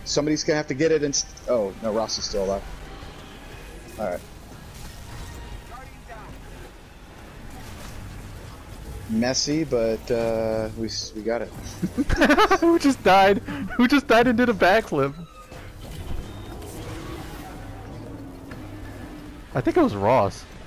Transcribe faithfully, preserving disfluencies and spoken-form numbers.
Somebody's gonna have to get it and... Oh, no, Ross is still alive. Alright. Messy, but uh, we, we got it. Who just died? Who just died and did a backflip? I think it was Ross.